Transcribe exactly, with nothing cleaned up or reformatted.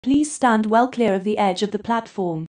Please stand well clear of the edge of the platform.